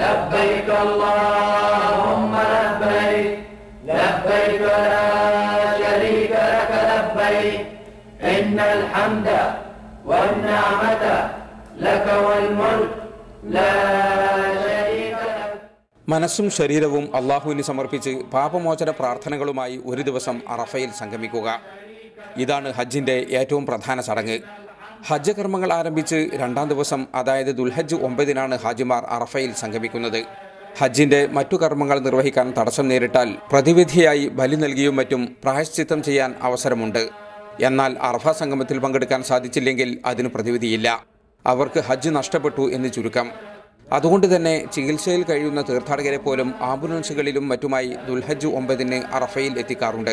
لبيك اللهم لبيك لبيك لا شريك لك لبيك إن الحمد والنعمة لك والملك لا شريك لك. മനസ്സും ശരീരവും അള്ളാഹുവിന് സമർപ്പിച്ച് പാപമോചന പ്രാർത്ഥനകളുമായി ഒരു ദിവസം അറഫയിൽ സംഗമിക്കുക. ഇതാണ് ഹജ്ജിൻ്റെ ഏറ്റവും പ്രധാന ചടങ്ങ്. ഹജ്ജ് കർമ്മങ്ങൾ ആരംഭിച്ച് രണ്ടാം ദിവസം, അതായത് ദുൽഹജ്ജ് 9-നാണ് ഹാജിമാർ അറഫയിൽ സംഗമിക്കുന്നത്. ഹജ്ജിൻ്റെ മറ്റു കർമ്മങ്ങൾ നിർവഹിക്കാൻ തടസ്സം നേരിട്ടാൽ പ്രതിവിധിയായി ബലി നൽകിയും മറ്റും പ്രായശ്ചിത്തം ചെയ്യാൻ അവസരമുണ്ട്. എന്നാൽ അറഫ സംഗമത്തിൽ പങ്കെടുക്കാൻ സാധിച്ചില്ലെങ്കിൽ അതിന് പ്രതിവിധിയില്ല. അവർക്ക് ഹജ്ജ് നഷ്ടപ്പെട്ടു എന്ന് ചുരുക്കം. അതുകൊണ്ട് തന്നെ ചികിത്സയിൽ കഴിയുന്ന തീർത്ഥാടകരെ പോലും ആംബുലൻസുകളിലും മറ്റുമായി ദുൽഹജ്ജ് 9-ന് അറഫയിൽ എത്തിക്കാറുണ്ട്.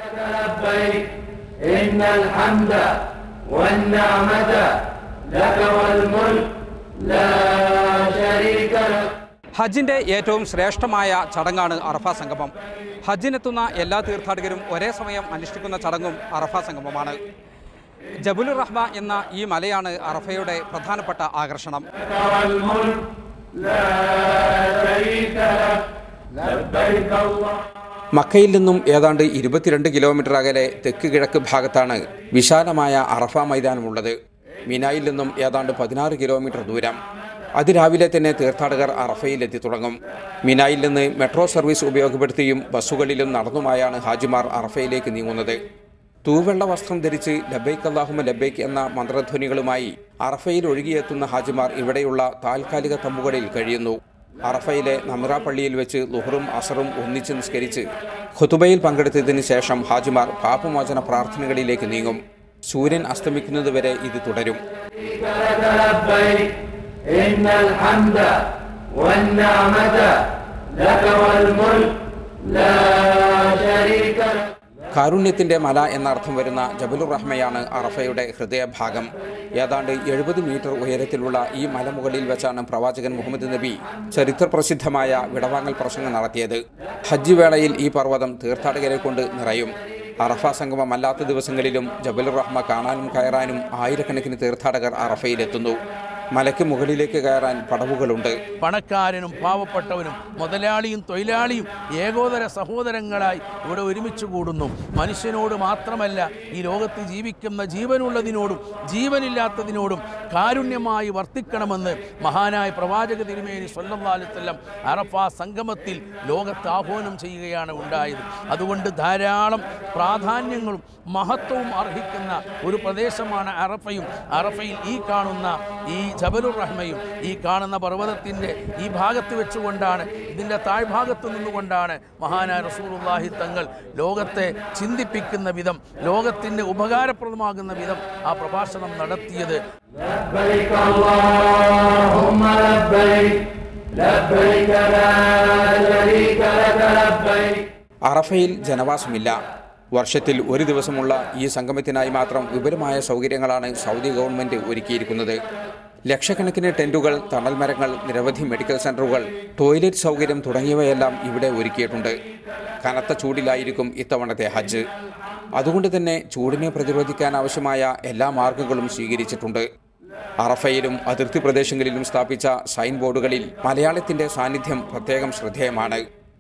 ഹജ്ജിൻ്റെ ഏറ്റവും ശ്രേഷ്ഠമായ ചടങ്ങാണ് അറഫ സംഗമം. ഹജ്ജിനെത്തുന്ന എല്ലാ തീർത്ഥാടകരും ഒരേ സമയം അനുഷ്ഠിക്കുന്ന ചടങ്ങും അറഫ സംഗമമാണ്. ജബൽറഹ എന്ന ഈ മലയാണ് അറഫയുടെ പ്രധാനപ്പെട്ട ആകർഷണം. മക്കയിൽ നിന്നും ഏതാണ്ട് 22 കിലോമീറ്റർ അകലെ തെക്ക് കിഴക്ക് ഭാഗത്താണ് വിശാലമായ അറഫ മൈതാനമുള്ളത്. മിനായിൽ നിന്നും ഏതാണ്ട് 16 കിലോമീറ്റർ ദൂരം. അതിരാവിലെ തന്നെ തീർത്ഥാടകർ അറഫയിലെത്തി തുടങ്ങും. മിനായിൽ നിന്ന് മെട്രോ സർവീസ് ഉപയോഗപ്പെടുത്തിയും ബസ്സുകളിലും നടന്നുമായാണ് ഹാജിമാർ അറഫയിലേക്ക് നീങ്ങുന്നത്. തൂവെള്ള വസ്ത്രം ധരിച്ച് ലബൈക്ക് അല്ലാഹുമ്മ ലബൈക്ക് എന്ന മന്ത്രധ്വനികളുമായി അറഫയിൽ ഒഴുകിയെത്തുന്ന ഹാജിമാർ ഇവിടെയുള്ള താൽക്കാലിക തമ്പുകളിൽ കഴിയുന്നു. അറഫയിലെ നമിറ പള്ളിയിൽ വെച്ച് ളുഹറും അസറും ഒന്നിച്ച് നിസ്കരിച്ച് ഖുതുബയിൽ പങ്കെടുത്തതിന് ശേഷം ഹാജിമാർ പാപമോചന പ്രാർത്ഥനകളിലേക്ക് നീങ്ങും. സൂര്യൻ അസ്തമിക്കുന്നതുവരെ ഇത് തുടരും. കാരുണ്യത്തിൻ്റെ മല എന്നർത്ഥം വരുന്ന ജബൽറഹയാണ് അറഫയുടെ ഹൃദയഭാഗം. ഏതാണ്ട് 70 മീറ്റർ ഉയരത്തിലുള്ള ഈ മലമുകളിൽ വെച്ചാണ് പ്രവാചകൻ മുഹമ്മദ് നബി ചരിത്രപ്രസിദ്ധമായ വിടവാങ്ങൽ പ്രസംഗം നടത്തിയത്. ഹജ്ജ് വേളയിൽ ഈ പർവ്വതം തീർത്ഥാടകരെ കൊണ്ട് നിറയും. അറഫ സംഗമം അല്ലാത്ത ദിവസങ്ങളിലും ജബൽറഹ കാണാനും കയറാനും ആയിരക്കണക്കിന് തീർത്ഥാടകർ അറഫയിലെത്തുന്നു. മലയ്ക്ക് മുകളിലേക്ക് കയറാൻ പടവുകളുണ്ട്. പണക്കാരനും പാവപ്പെട്ടവനും മുതലാളിയും തൊഴിലാളിയും ഏകോദര സഹോദരങ്ങളായി ഇവിടെ ഒരുമിച്ച് കൂടുന്നു. മനുഷ്യനോട് മാത്രമല്ല, ഈ ലോകത്ത് ജീവിക്കുന്ന ജീവനുള്ളതിനോടും ജീവനില്ലാത്തതിനോടും കാരുണ്യമായി വർത്തിക്കണമെന്ന് മഹാനായ പ്രവാചക തിരുമേനി സ്വല്ലല്ലാഹു അലൈഹി വസല്ലം അറഫ സംഗമത്തിൽ ലോകത്ത് ആഹ്വാനം ചെയ്യുകയാണ് ഉണ്ടായത്. അതുകൊണ്ട് ധാരാളം പ്രാധാന്യങ്ങളും മഹത്വവും അർഹിക്കുന്ന ഒരു പ്രദേശമാണ് അറഫയും. അറഫയിൽ ഈ കാണുന്ന ഈ ജബൽറഹയും ഈ കാണുന്ന പർവ്വതത്തിൻ്റെ ഈ ഭാഗത്ത് വെച്ചുകൊണ്ടാണ്, ഇതിൻ്റെ താഴ്ഭാഗത്ത് നിന്നുകൊണ്ടാണ് മഹാനായ റസൂലുള്ളാഹി തങ്ങൾ ലോകത്തെ ചിന്തിപ്പിക്കുന്ന വിധം, ലോകത്തിന് ഉപകാരപ്രദമാകുന്ന വിധം ആ പ്രഭാഷണം നടത്തിയത്. അറഫയിൽ ജനവാസമില്ല. വർഷത്തിൽ ഒരു ദിവസമുള്ള ഈ സംഗമത്തിനായി മാത്രം വിപുലമായ സൗകര്യങ്ങളാണ് സൗദി ഗവൺമെൻറ് ഒരുക്കിയിരിക്കുന്നത്. ലക്ഷക്കണക്കിന് ടെൻറ്റുകൾ, തണൽ മരങ്ങൾ, നിരവധി മെഡിക്കൽ സെൻ്ററുകൾ, ടോയ്ലറ്റ് സൗകര്യം തുടങ്ങിയവയെല്ലാം ഇവിടെ ഒരുക്കിയിട്ടുണ്ട്. കനത്ത ചൂടിലായിരിക്കും ഇത്തവണത്തെ ഹജ്ജ്. അതുകൊണ്ട് തന്നെ ചൂടിനെ പ്രതിരോധിക്കാൻ ആവശ്യമായ എല്ലാ മാർഗങ്ങളും സ്വീകരിച്ചിട്ടുണ്ട്. അറഫയിലും അതിർത്തി പ്രദേശങ്ങളിലും സ്ഥാപിച്ച സൈൻ ബോർഡുകളിൽ മലയാളത്തിൻ്റെ സാന്നിധ്യം പ്രത്യേകം ശ്രദ്ധേയമാണ്.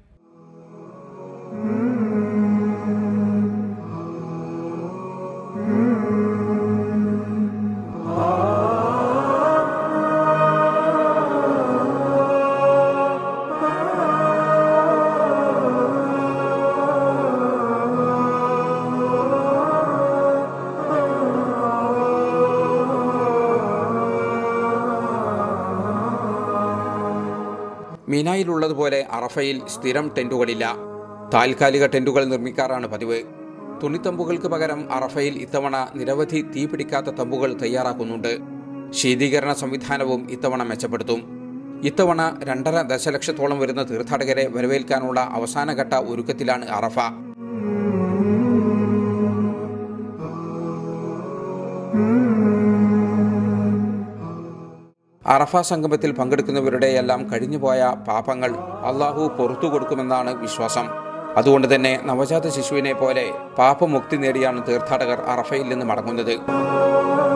മിനായിലുള്ളതുപോലെ അറഫയിൽ സ്ഥിരം ടെൻറ്റുകളില്ല. താൽക്കാലിക ടെൻറ്റുകൾ നിർമ്മിക്കാറാണ് പതിവ്. തുണിത്തമ്പുകൾക്ക് പകരം അറഫയിൽ ഇത്തവണ നിരവധി തീപിടിക്കാത്ത തമ്പുകൾ തയ്യാറാക്കുന്നുണ്ട്. ശീതീകരണ സംവിധാനവും ഇത്തവണ മെച്ചപ്പെടുത്തും. ഇത്തവണ 2.5 ദശലക്ഷത്തോളം വരുന്ന തീർത്ഥാടകരെ വരവേൽക്കാനുള്ള അവസാനഘട്ട ഒരുക്കത്തിലാണ് അറഫ. അറഫ സംഗമത്തിൽ പങ്കെടുക്കുന്നവരുടെയെല്ലാം കഴിഞ്ഞുപോയ പാപങ്ങൾ അള്ളാഹു പുറത്തു കൊടുക്കുമെന്നാണ് വിശ്വാസം. അതുകൊണ്ട് തന്നെ നവജാത ശിശുവിനെ പോലെ പാപമുക്തി നേടിയാണ് തീർത്ഥാടകർ അറഫയിൽ നിന്ന് മടങ്ങുന്നത്.